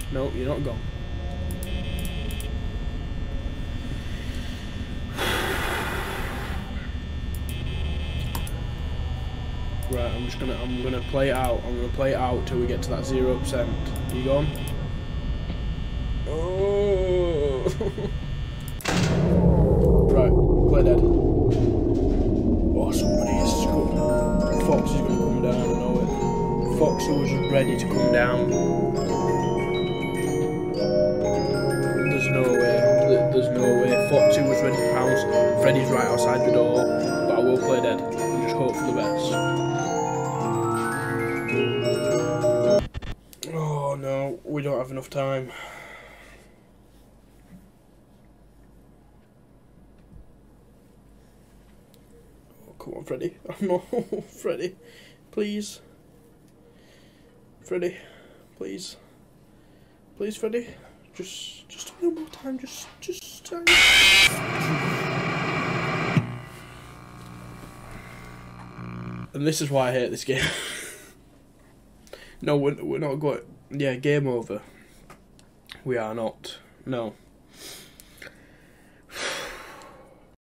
No, you're not gone. Right, I'm gonna play it out. I'm gonna play it out till we get to that 0%. You gone? Oh. Right, play dead. Oh, somebody is coming. Fox is gonna come down. I know it. Foxy was ready to come down. There's no way. There's no way. Foxy was ready to pounce. Freddy's right outside the door. But I will play dead and just hope for the best. Oh no, we don't have enough time. Oh, come on, Freddy. No, Freddy. Please. Freddy. Please. Please, Freddy. Just one more time. Just time. And this is why I hate this game. No, we're not going. Yeah, game over. We are not. No.